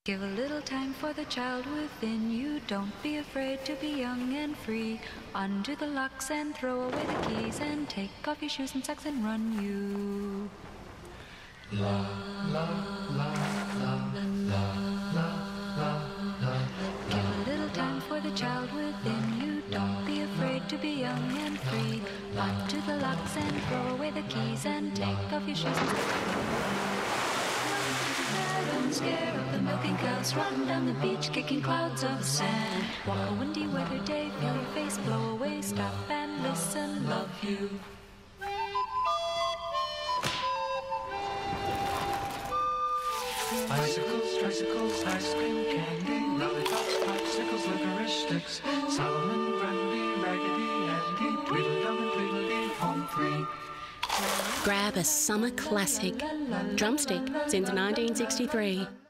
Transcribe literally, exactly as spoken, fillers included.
Give a little time for the child within you. Don't be afraid to be young and free. Undo the locks and throw away the keys, and take off your shoes and socks and run you. La la la la la la la la. Give a little time for the child within you. Don't be afraid to be young and free. Undo the locks and throw away the keys, and take off your shoes and socks. Don't scare of the milking cows, run down the beach, kicking clouds of sand. Walk a windy weather day, feel your face blow away. Stop and listen, love you. Bicycles, tricycles, ice cream, candy, lollipops, popsicles, licorice sticks, Solomon, Grundy, Raggedy Andy, Tweedledum and Tweedledee, home free. Grab a summer classic. Drumstick since nineteen sixty-three.